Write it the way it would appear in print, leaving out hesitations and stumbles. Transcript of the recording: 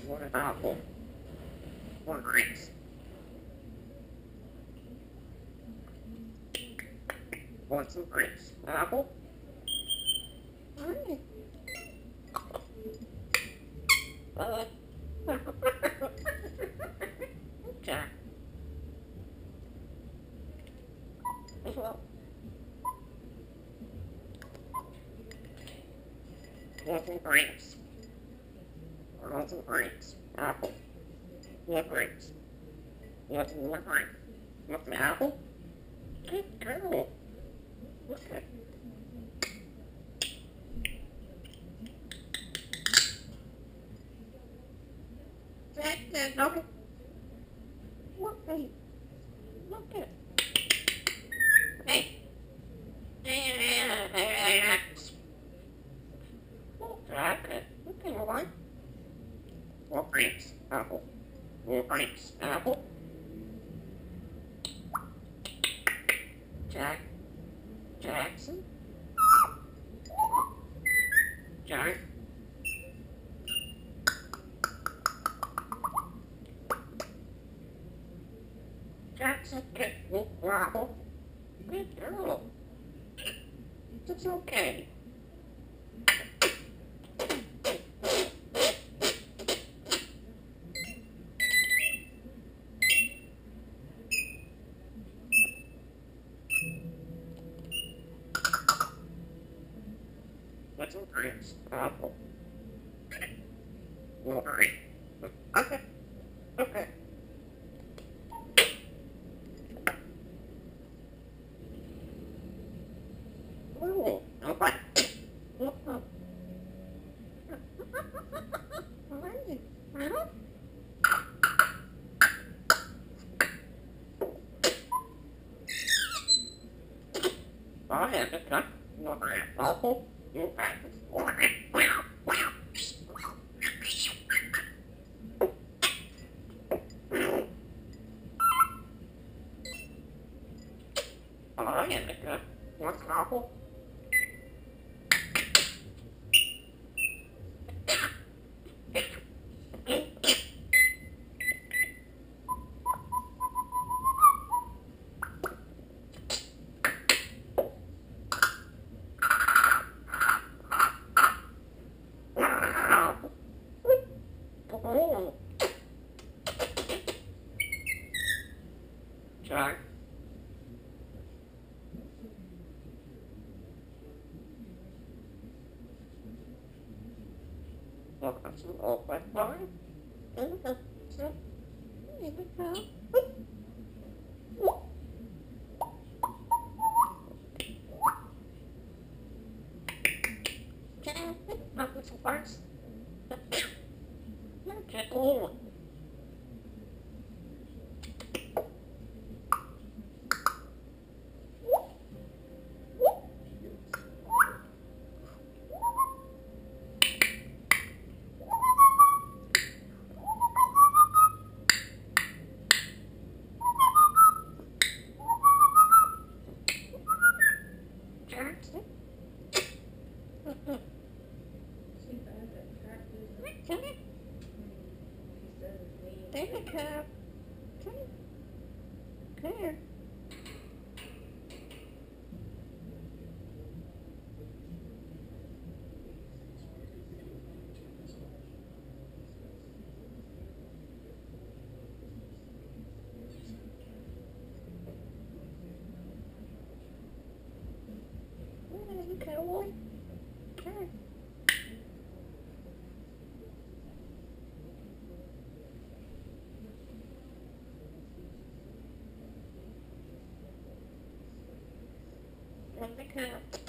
What an apple. What grapes. Want some grapes? Apple? Okay. Well, want some grapes? Want some grapes? Apple? What grapes? Want some more grapes? Want some apple? Good girl. Okay. Okay. Look at. Look at. Hey. Okay. Okay, all right. What grapes? Apple. What grapes? Apple. Jackson. Jack. Jackson, get apple. Good girl. It's okay. What's some grapes? Apple. Wolverine. Okay. Okay. Ooh, okay. I have to cut Wolverine. Apple. You have Wolverine. I have to cut what's apple. Jack. Look, that's an open bar. Indica. Not with some parts. Okay, cool. Indica. Come here. Okay, boy. Okay. Indica.